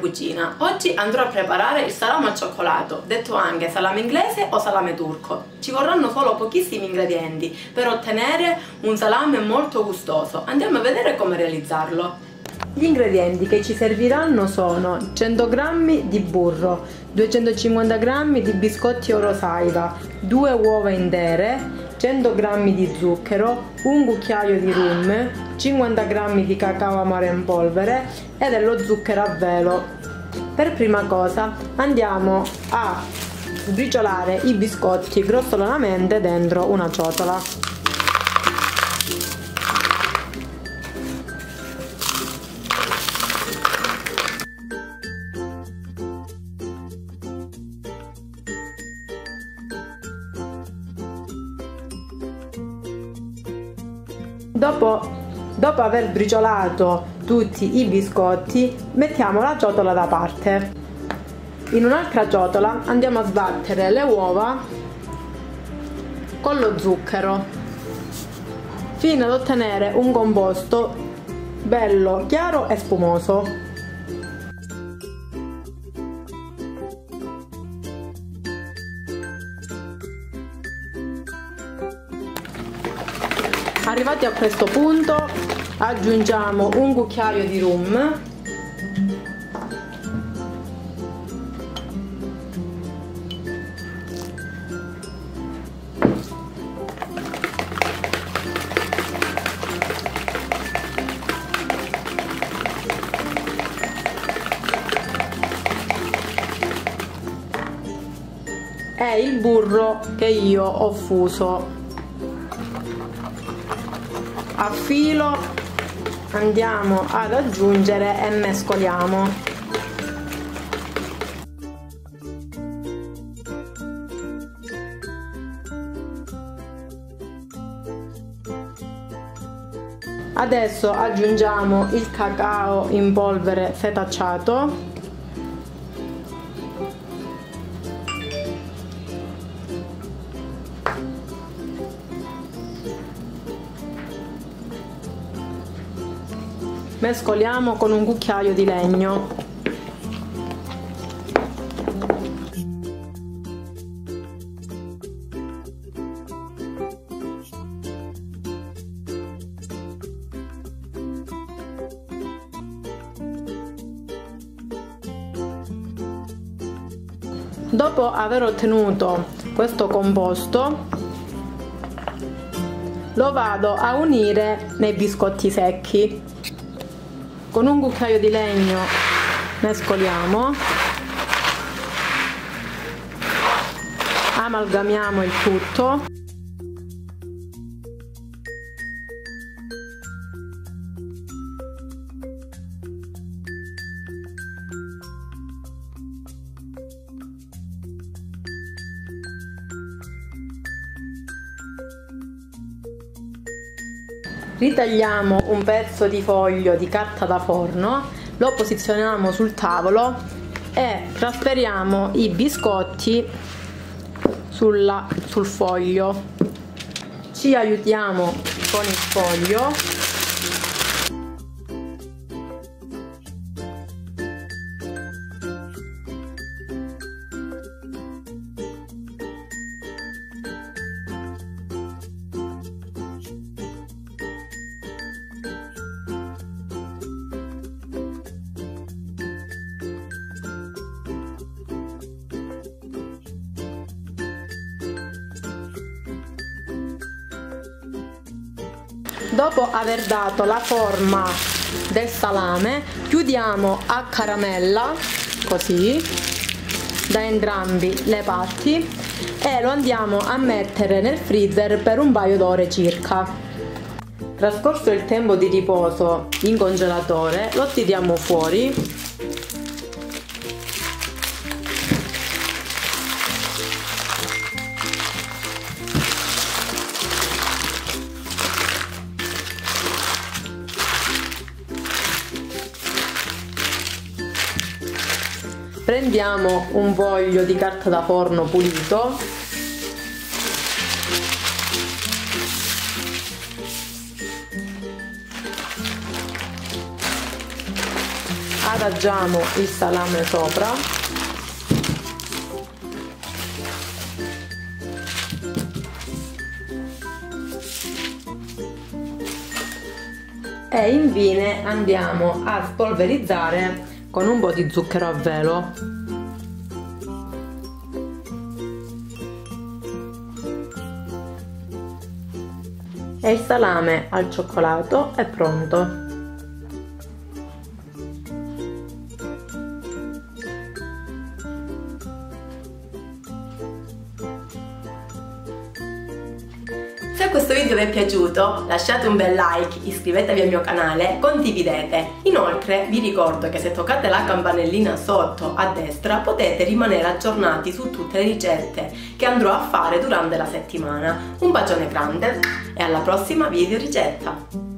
cucina. Oggi andrò a preparare il salame al cioccolato, detto anche salame inglese o salame turco. Ci vorranno solo pochissimi ingredienti per ottenere un salame molto gustoso. Andiamo a vedere come realizzarlo. Gli ingredienti che ci serviranno sono 100 g di burro, 250 g di biscotti Eurosaiva, 2 uova intere, 100 g di zucchero, un cucchiaio di rum, 50 g di cacao amaro in polvere e dello zucchero a velo. Per prima cosa andiamo a sbriciolare i biscotti grossolanamente dentro una ciotola. Dopo aver briciolato tutti i biscotti, mettiamo la ciotola da parte. In un'altra ciotola andiamo a sbattere le uova con lo zucchero fino ad ottenere un composto bello chiaro e spumoso. Arrivati a questo punto aggiungiamo un cucchiaio di rum, e il burro che io ho fuso. A filo andiamo ad aggiungere e mescoliamo. Adesso aggiungiamo il cacao in polvere setacciato . Mescoliamo con un cucchiaio di legno. Dopo aver ottenuto questo composto, lo vado a unire nei biscotti secchi. Con un cucchiaio di legno mescoliamo, amalgamiamo il tutto . Ritagliamo un pezzo di foglio di carta da forno, lo posizioniamo sul tavolo e trasferiamo i biscotti sul foglio. Ci aiutiamo con il foglio . Dopo aver dato la forma del salame, chiudiamo a caramella, così, da entrambi le parti e lo andiamo a mettere nel freezer per un paio d'ore circa. Trascorso il tempo di riposo in congelatore, lo tiriamo fuori . Prendiamo un foglio di carta da forno pulito, ad assaggiamo il salame sopra. E infine andiamo a spolverizzare con un po' di zucchero a velo. E il salame al cioccolato è pronto. Se questo video vi è piaciuto, lasciate un bel like, iscrivetevi al mio canale, condividete. Inoltre vi ricordo che se toccate la campanellina sotto a destra potete rimanere aggiornati su tutte le ricette che andrò a fare durante la settimana. Un bacione grande e alla prossima video ricetta!